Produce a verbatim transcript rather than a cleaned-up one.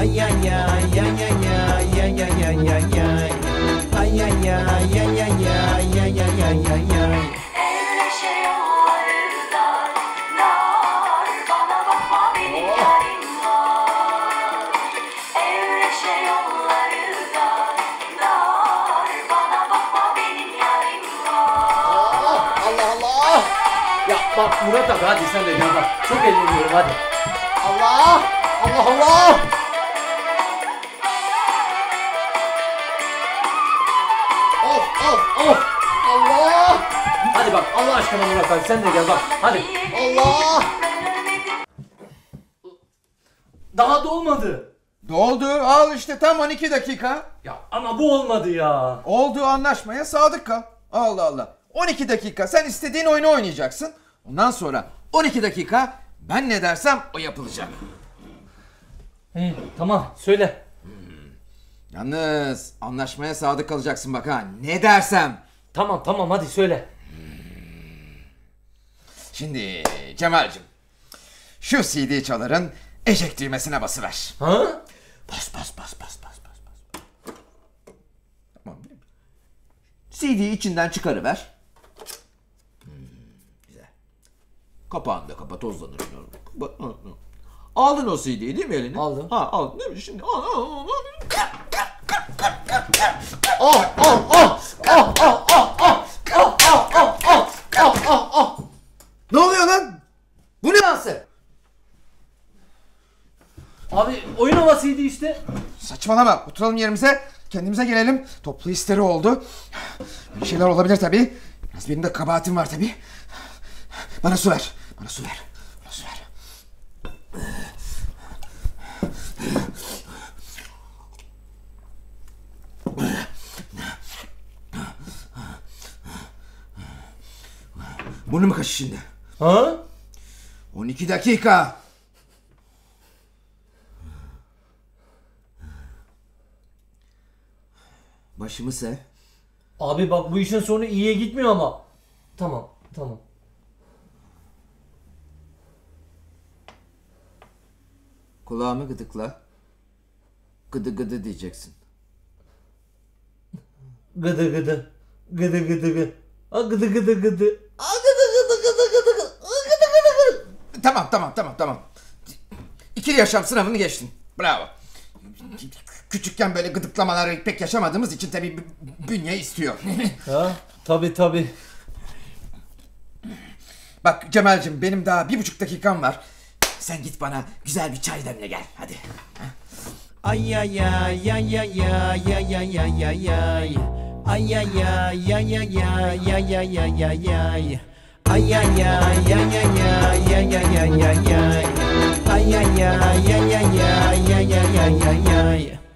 Ay ay ay ay ay ay ay ay ay ay ay. Ay ay ay ay ay ay ay ay ay ay ay. Evleşe yollarında nar, bana bakma benim yarim var. Evleşe yollarında nar, bana bakma benim yarim var. Allah Allah! Ya bak Murat abi hadi sen de gel bak. Çok eğleniyorum hadi. Allah! Allah Allah! Of of of! Allah! Hadi bak Allah aşkına Murat abi sen de gel bak. Hadi. Allah! Daha da olmadı. Doldu. Al işte tam on iki dakika. Ya ama bu olmadı ya. Olduğu anlaşmaya sadık kal. Allah Allah. on iki dakika sen istediğin oyunu oynayacaksın. Ondan sonra on iki dakika ben ne dersem o yapılacak. Hı, tamam söyle. Yalnız anlaşmaya sadık kalacaksın bak ha. Ne dersem. Tamam tamam hadi söyle. Şimdi Cemal'cim şu C D çaların eject düğmesine basıver. Ha? Bas bas bas bas bas bas bas. Tamam. C D'yi içinden çıkarıver. Hmm, güzel. Kapağını da kapa tozlanır. Kapa- Aldın o C D'yi değil mi eline? Aldım. Ha aldın değil mi? Şimdi al al al. al. Oh oh oh! Oh oh oh oh! Oh oh oh oh! Oh oh oh! Ne oluyor lan? Bu ne dansı? Abi oyun havasıydı işte. Saçmalama. Oturalım yerimize. Kendimize gelelim. Toplu histeri oldu. Bir şeyler olabilir tabii. Biraz benim de kabahatim var tabii. Bana su ver. Bana su ver. Bana su ver. Burnum mu kaşı şimdi? Ha? on iki dakika. Başımı sev. Abi bak bu işin sonu iyiye gitmiyor ama. Tamam tamam. Kulağımı gıdıkla. Gıdı gıdı diyeceksin. Gıdı gıdı. Gıdı gıdı gıdı. A gıdı gıdı gıdı. A gıdı gıdı gıdı gıdı gıdı. A gıdı gıdı gıdı. Tamam tamam tamam tamam. İkili yaşam sınavını geçtin. Bravo. Küçükken böyle gıdıklamaları pek yaşamadığımız için tabii b- bünye istiyor. Ha? Tabi tabi. Bak Cemal'cim benim daha bir buçuk dakikam var. Sen git bana güzel bir çay demle gel hadi. Ay ay ay ay ay ay ay ay ay ay ay. Ay ay ay ay ay ay ay ay ay ay ay. Ay ay ay ay ay ay ay ay ay ay ay. Ay ay ay ay ay ay ay ay ay ay ay.